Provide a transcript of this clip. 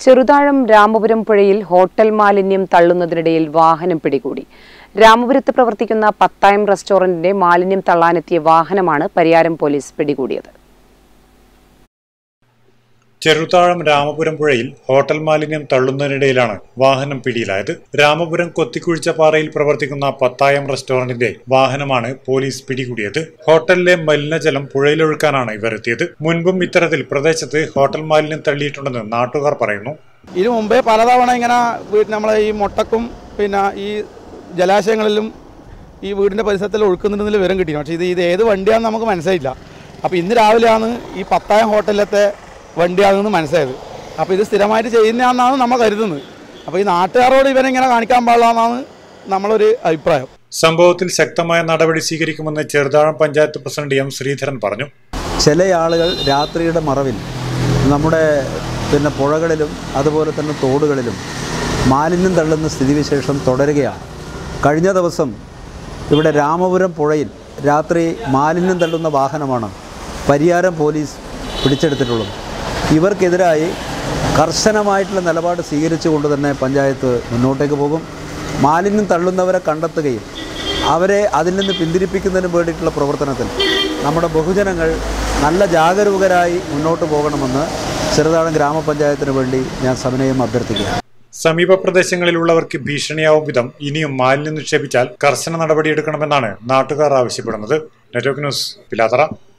ചെറുതാഴം രാമപുരം പുഴയിൽ ഹോട്ടൽ മാലിന്യം തള്ളുന്നതിനിടയിൽ വാഹനം പിടികൂടി. രാമപുരത്ത് പ്രവർത്തിക്കുന്ന പത്തായം റെസ്റ്റോറന്റിന്റെ മാലിന്യം തള്ളാനെത്തിയ വാഹനമാണ് പരിയാരം പോലീസ് പിടികൂടിയത്. ചെറുതാഴം രാമപുരം പുഴയിൽ ഹോട്ടൽ മാലിന്യം തള്ളുന്നതിനിടയിലാണ് വാഹനം പിടിയിലായത്. രാമപുരം കൊത്തിക്കുഴിച്ച പാറയിൽ പ്രവർത്തിക്കുന്ന പത്തായം റെസ്റ്റോറന്റിന്റെ വാഹനമാണ് പോലീസ് പിടികൂടിയത്. ഹോട്ടലിലെ മലിനജലം പുഴയിലൊഴുക്കാനാണ് ഇവർ എത്തിയത്. മുൻപും ഇത്തരത്തിൽ പ്രദേശത്ത് ഹോട്ടൽ മാലിന്യം തള്ളിയിട്ടുണ്ടെന്ന് നാട്ടുകാർ പറയുന്നു. ഇതിനു മുമ്പേ പലതവണ ഇങ്ങനെ നമ്മളെ ഈ മൊട്ടക്കും പിന്നെ ഈ ജലാശയങ്ങളിലും ഈ വീടിന്റെ പരിസരത്തിൽ ഒഴുക്കുന്നുണ്ടെന്ന് വിവരം കിട്ടി. പക്ഷേ ഇത് ഏത് വണ്ടിയാണെന്ന് നമുക്ക് മനസ്സിലായില്ല. അപ്പോൾ ഇന്ന് രാവിലെയാണ് ഈ പത്തായം ഹോട്ടലിലത്തെ വണ്ടിയാണെന്ന് മനസ്സിലായത്. അപ്പോൾ ഇത് സ്ഥിരമായിട്ട് ചെയ്യുന്നതാണെന്നാണ് നമ്മൾ കരുതുന്നത്. അപ്പോൾ ഈ നാട്ടുകാരോട് ഇവനെങ്ങനെ കാണിക്കാൻ പാടില്ലെന്നാണ് നമ്മളൊരു അഭിപ്രായം. സംഭവത്തിൽ ശക്തമായ നടപടി സ്വീകരിക്കുമെന്ന് ചെറുതാഴം പഞ്ചായത്ത് പ്രസിഡന്റ് എം ശ്രീധരൻ പറഞ്ഞു. ചില ആളുകൾ രാത്രിയുടെ മറവിൽ നമ്മുടെ പുഴകളിലും അതുപോലെ തന്നെ തോടുകളിലും മാലിന്യം തള്ളുന്ന സ്ഥിതിവിശേഷം തുടരുകയാണ്. കഴിഞ്ഞ ദിവസം ഇവിടെ രാമപുരം പുഴയിൽ രാത്രി മാലിന്യം തള്ളുന്ന വാഹനമാണ് പരിയാരം പോലീസ് പിടിച്ചെടുത്തിട്ടുള്ളത്. ഇവർക്കെതിരായി കർശനമായിട്ടുള്ള നിലപാട് സ്വീകരിച്ചുകൊണ്ട് തന്നെ പഞ്ചായത്ത് മുന്നോട്ടേക്ക് പോകും. മാലിന്യം തള്ളുന്നവരെ കണ്ടെത്തുകയും അവരെ അതിൽ നിന്ന് പിന്തിരിപ്പിക്കുന്നതിന് വേണ്ടിയിട്ടുള്ള പ്രവർത്തനത്തിൽ നമ്മുടെ ബഹുജനങ്ങൾ നല്ല ജാഗരൂകരായി മുന്നോട്ട് പോകണമെന്ന് ചെറുതാഴം ഗ്രാമപഞ്ചായത്തിന് വേണ്ടി ഞാൻ സവിനയം അഭ്യർത്ഥിക്കുകയാണ്. സമീപ പ്രദേശങ്ങളിലുള്ളവർക്ക് ഭീഷണിയാവും വിധം ഇനിയും മാലിന്യം നിക്ഷേപിച്ചാൽ കർശന നടപടിയെടുക്കണമെന്നാണ് നാട്ടുകാർ ആവശ്യപ്പെടുന്നത്. Network news, Pilathara.